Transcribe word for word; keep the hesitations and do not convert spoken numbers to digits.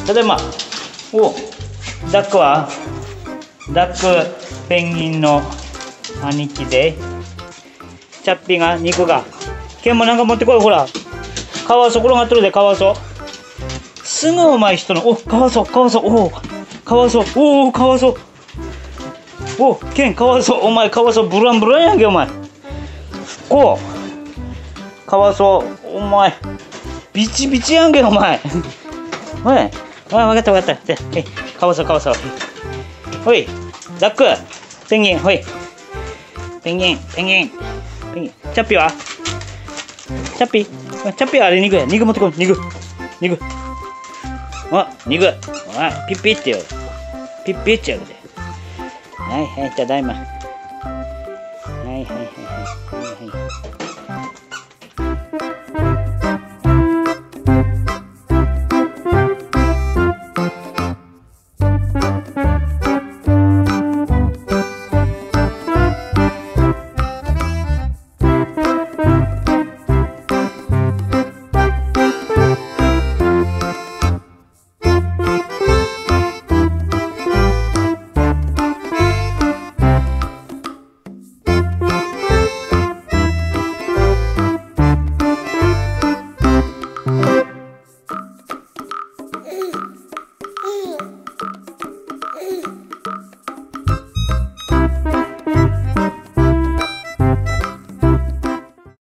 ただいま。お、ダックはダックペンギンの兄貴で、チャッピーが肉が。ケンもなんか持ってこい、ほら。カワウソ転がってるで、カワウソ。すぐお前人の、お、カワウソ、カワウソ、おカワウソ、おお、カワウソ。お、ケン、カワウソ、お前カワウソブランブランやんけ、お前。こう。カワウソ、お前。ビチビチやんけ、お前。おい。あ、わかったわかった。で、カワウソ、カワウソ。ほい。ダック。ペンギン、ほい。ペンギン、ペンギン。ペンギン。チャッピーはチャッピーチャッピーはあれ肉や。肉持ってこい。肉。肉。あ、肉。あ、ピッピッってよ。ピッピッってやるで。はいはい、ただいま。はいはいはいはい。